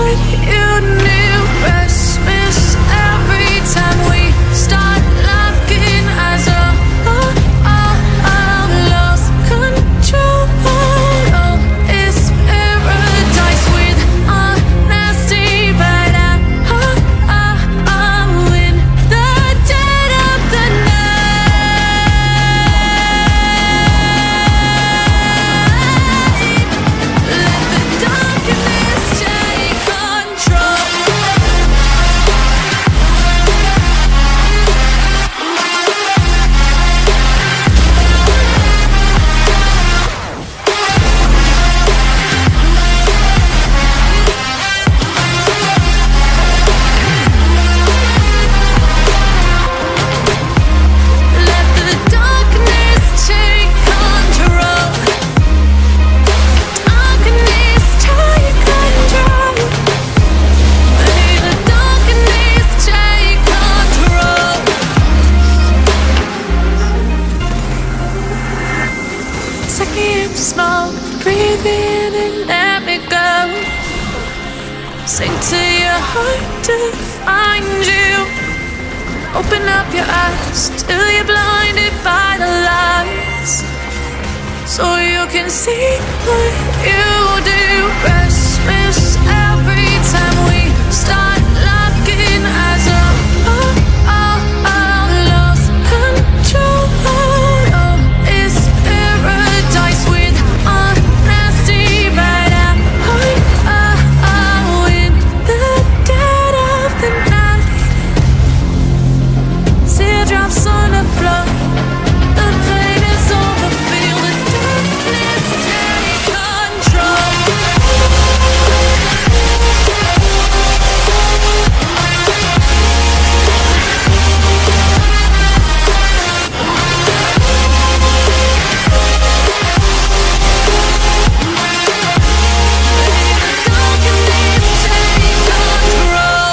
what you knew. Restless every time we start locking eyes. Lost control. Oh, it's paradise with honesty, but I'm in the dead of the night. Let the darkness take control. Let the darkness take control. Darkness take control. May the darkness take control. Take me in smoke, breathe in and let me go. Sing to your heart to find you. Open up your eyes till you're blinded by the lies, so you can see what you do. Restless every time we start locking eyes. Lost control. Oh, it's paradise with honesty, but I'm in the dead of the night. Teardrops on the floor. The pain is over. Feel the darkness take control. Darkness take control.